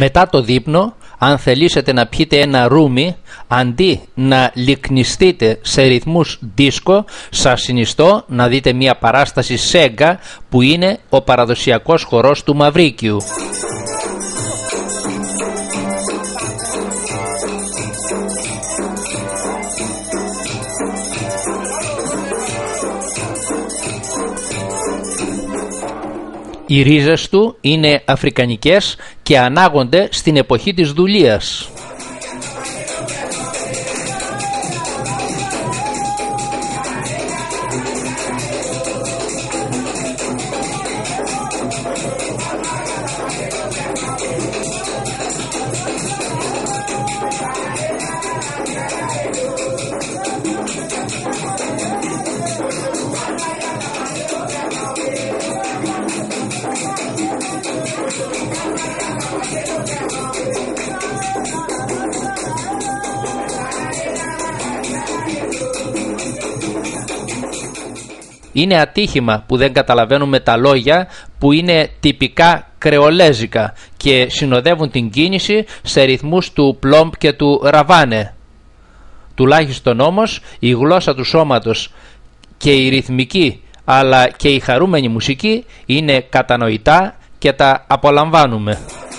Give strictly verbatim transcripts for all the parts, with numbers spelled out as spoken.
Μετά το δείπνο, αν θελήσετε να πιείτε ένα ρούμι, αντί να λυκνιστείτε σε ρυθμούς δίσκο, σας συνιστώ να δείτε μια παράσταση σέγγα που είναι ο παραδοσιακός χορός του Μαυρίκιου. Οι ρίζες του είναι αφρικανικές και ανάγονται στην εποχή της δουλείας. Είναι ατύχημα που δεν καταλαβαίνουμε τα λόγια που είναι τυπικά κρεολέζικα και συνοδεύουν την κίνηση σε ρυθμούς του πλόμπ και του ραβάνε. Τουλάχιστον όμως η γλώσσα του σώματος και η ρυθμική αλλά και η χαρούμενη μουσική είναι κατανοητά και τα απολαμβάνουμε.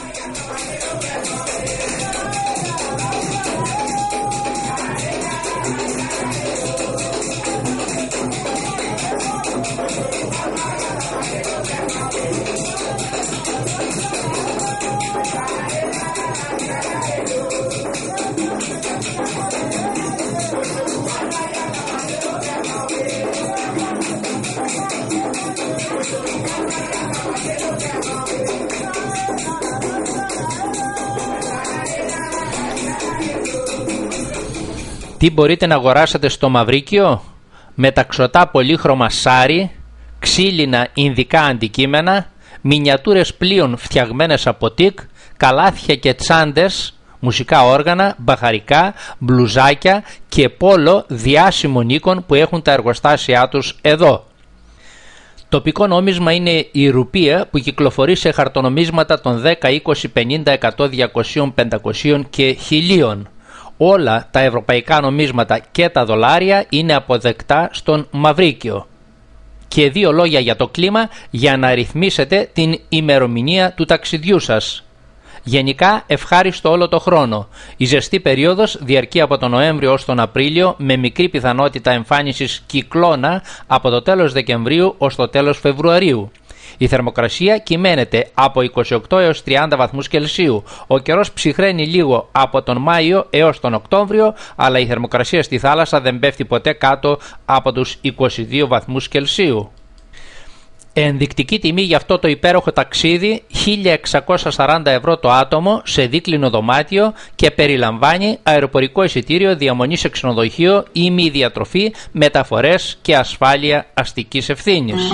Τι μπορείτε να αγοράσετε στο Μαυρίκιο? Μεταξωτά πολύχρωμα σάρι, ξύλινα ινδικά αντικείμενα, μινιατούρες πλοίων φτιαγμένες από τικ, καλάθια και τσάντες, μουσικά όργανα, μπαχαρικά, μπλουζάκια και πόλο διάσημων οίκων που έχουν τα εργοστάσια τους εδώ. Τοπικό νόμισμα είναι η ρουπία που κυκλοφορεί σε χαρτονομίσματα των δέκα, είκοσι, πενήντα, εκατό, διακόσια, πεντακόσια και χιλίων. Όλα τα ευρωπαϊκά νομίσματα και τα δολάρια είναι αποδεκτά στον Μαυρίκιο. Και δύο λόγια για το κλίμα για να ρυθμίσετε την ημερομηνία του ταξιδιού σας. Γενικά ευχάριστο όλο το χρόνο. Η ζεστή περίοδος διαρκεί από τον Νοέμβριο ως τον Απρίλιο με μικρή πιθανότητα εμφάνισης κυκλώνα από το τέλος Δεκεμβρίου ως το τέλος Φεβρουαρίου. Η θερμοκρασία κυμαίνεται από είκοσι οκτώ έως τριάντα βαθμούς Κελσίου. Ο καιρός ψυχραίνει λίγο από τον Μάιο έως τον Οκτώβριο, αλλά η θερμοκρασία στη θάλασσα δεν πέφτει ποτέ κάτω από τους είκοσι δύο βαθμούς Κελσίου. Ενδεικτική τιμή για αυτό το υπέροχο ταξίδι χίλια εξακόσια σαράντα ευρώ το άτομο σε δίκλινο δωμάτιο και περιλαμβάνει αεροπορικό εισιτήριο, διαμονή σε ξενοδοχείο, ημιδιατροφή, μεταφορές και ασφάλεια αστικής ευθύνης.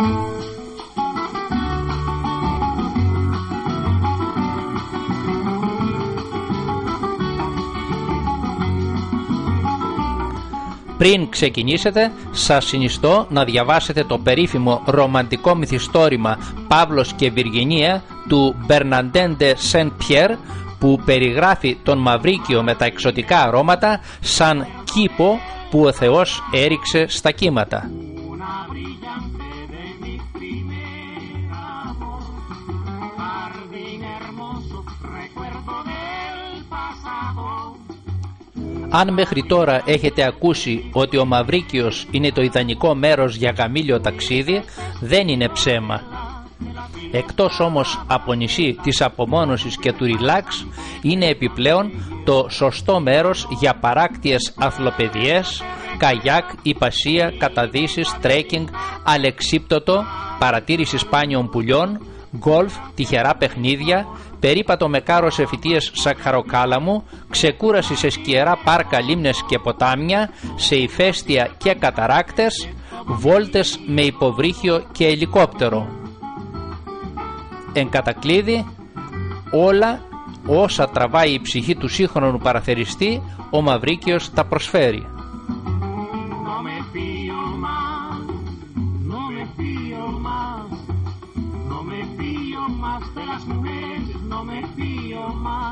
Πριν ξεκινήσετε, σας συνιστώ να διαβάσετε το περίφημο ρομαντικό μυθιστόρημα «Παύλος και Βιργινία» του Μπερναντέν ντε Σεν-Πιέρ, που περιγράφει τον Μαυρίκιο με τα εξωτικά αρώματα σαν κήπο που ο Θεός έριξε στα κύματα. Αν μέχρι τώρα έχετε ακούσει ότι ο Μαυρίκιος είναι το ιδανικό μέρος για γαμήλιο ταξίδι, δεν είναι ψέμα. Εκτός όμως από νησί της απομόνωσης και του ριλάξ, είναι επιπλέον το σωστό μέρος για παράκτιες αθλοπαιδιές, καγιάκ, υπασία, καταδύσεις, τρέκινγκ, αλεξίπτωτο, παρατήρηση σπάνιων πουλιών, γκολφ, τυχερά παιχνίδια, περίπατο με κάρο σε φυτίες σακχαροκάλαμου, ξεκούραση σε σκιερά πάρκα, λίμνες και ποτάμια, σε ηφαίστεια και καταράκτες, βόλτες με υποβρύχιο και ελικόπτερο. Εν κατακλείδη, όλα όσα τραβάει η ψυχή του σύγχρονου παραθεριστή, ο Μαυρίκιος τα προσφέρει. No me με θείωμα.